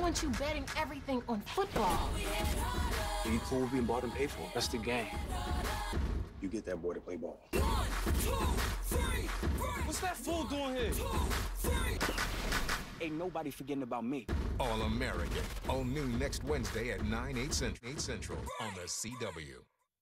want you betting everything on football. You cool with being bought and paid for? That's the game. You get that boy to play ball. 1, 2, 3, break. What's that fool doing here? 2, 3. Ain't nobody forgetting about me. All American. All new next Wednesday at 9, 8 Central on the CW.